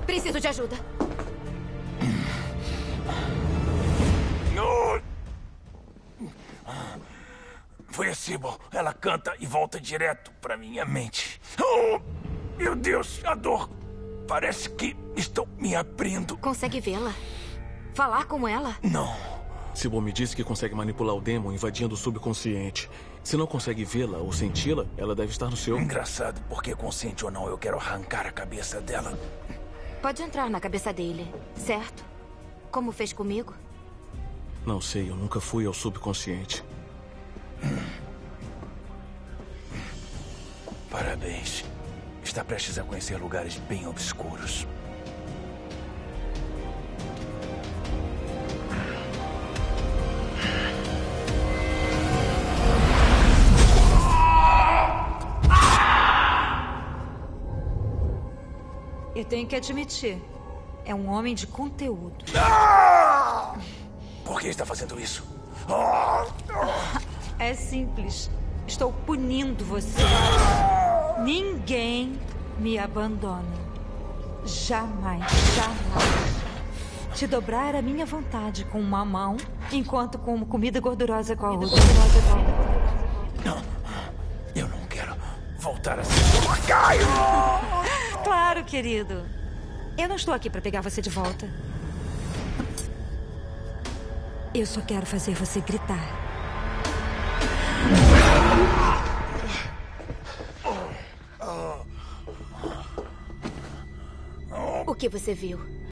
Preciso de ajuda. Foi a Sybil. Ela canta e volta direto pra minha mente. Oh, meu Deus, a dor. Parece que estão me abrindo. Consegue vê-la? Falar com ela? Não. Sybil me disse que consegue manipular o Demon invadindo o subconsciente. Se não consegue vê-la ou senti-la, ela deve estar no seu. Engraçado, porque consciente ou não, eu quero arrancar a cabeça dela. Pode entrar na cabeça dele, certo? Como fez comigo? Não sei, eu nunca fui ao subconsciente. Parabéns. Está prestes a conhecer lugares bem obscuros. Eu tenho que admitir, é um homem de conteúdo. Por que está fazendo isso? É simples. Estou punindo você. Ninguém me abandona. Jamais, jamais. Te dobrar a minha vontade com uma mão, enquanto como comida gordurosa com a outra. Não, eu não quero voltar a ser um lacaio. Claro, querido. Eu não estou aqui para pegar você de volta. Eu só quero fazer você gritar. O que você viu?